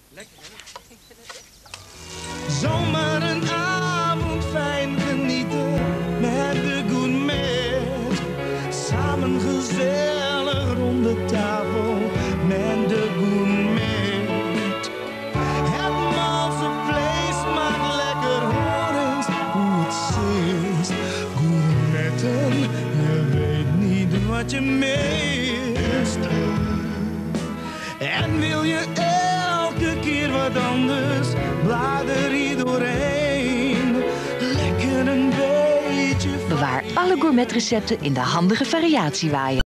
Lekker, hè? Zomaar een avond fijn genieten met de gourmet. Samen gezellig rond de tafel met de gourmet. Het malse vlees maakt lekker, hoor eens hoe het zit. Gourmetten, je weet niet wat je mist. En wil je elke keer wat anders, blader hier doorheen. Lekker een beetje. Bewaar alle gourmetrecepten in de handige variatiewaaier.